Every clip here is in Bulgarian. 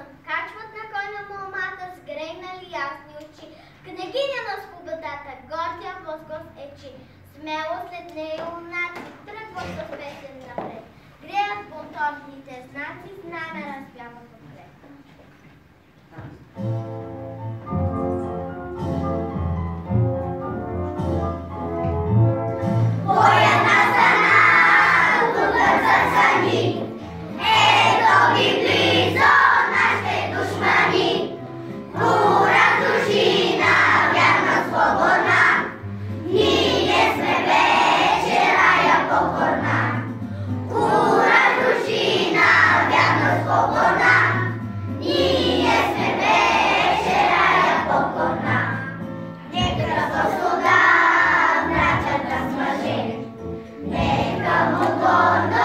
качват на коня момата с грейнали ясни очи. Княгиня на свободата, гордия възглас ечи. Смело след нея юнаци тръгват с песен напред. Греят бунтовните знаци, знаме развяват отпред.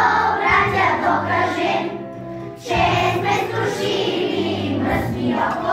Yeah.